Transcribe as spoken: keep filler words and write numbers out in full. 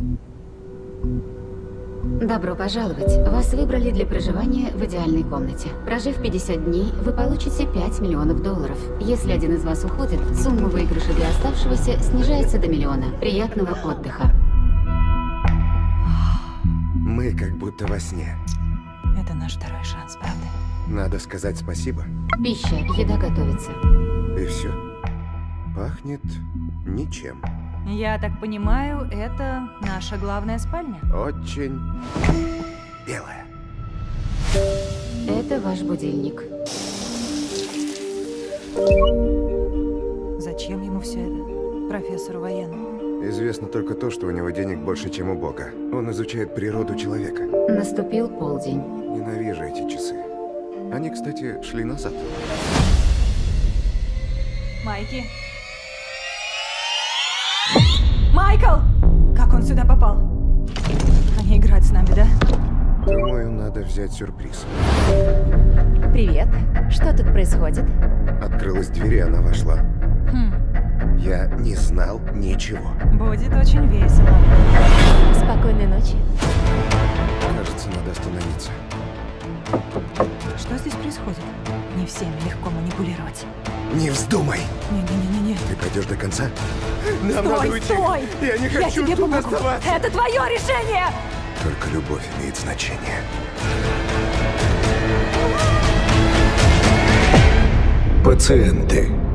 Добро пожаловать. Вас выбрали для проживания в идеальной комнате. Прожив пятьдесят дней, вы получите пять миллионов долларов. Если один из вас уходит, сумма выигрыша для оставшегося снижается до миллиона. Приятного отдыха. Мы как будто во сне. Это наш второй шанс, правда? Надо сказать спасибо. Пища, еда готовится. И все. Пахнет ничем. Я так понимаю, это наша главная спальня? Очень белая. Это ваш будильник. Зачем ему все это? Профессору военному. Известно только то, что у него денег больше, чем у Бога. Он изучает природу человека. Наступил полдень. Ненавижу эти часы. Они, кстати, шли назад. Майки. Майкл! Как он сюда попал? Они играют с нами, да? Думаю, надо взять сюрприз. Привет. Что тут происходит? Открылась дверь, и она вошла. Хм, Я не знал ничего. будет очень весело. Спокойной ночи. Кажется, надо остановиться. Что здесь происходит? Не всеми легко манипулировать. Не вздумай! Не-не-не-не. Ты пойдешь до конца? Нам надо Стой, уйти! стой! Я не Я хочу тебе тут помогу. оставаться! Это твое решение! Только любовь имеет значение. Пациенты.